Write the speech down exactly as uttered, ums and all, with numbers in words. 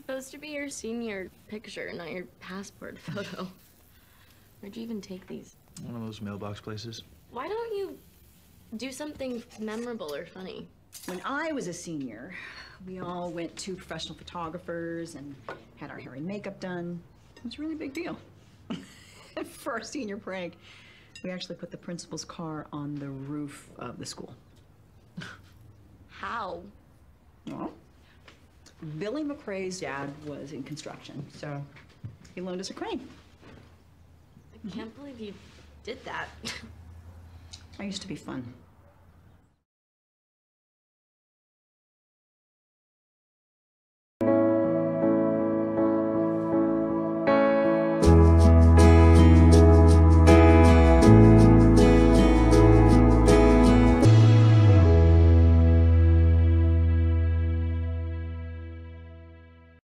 supposed to be your senior picture, not your passport photo. Where'd you even take these? One of those mailbox places. Why don't you do something memorable or funny? When I was a senior, we all went to professional photographers and had our hair and makeup done. It was a really big deal. For our senior prank, we actually put the principal's car on the roof of the school. How? Well, Billy McRae's dad was in construction, so he loaned us a crane. I can't believe you did that. I used to be fun.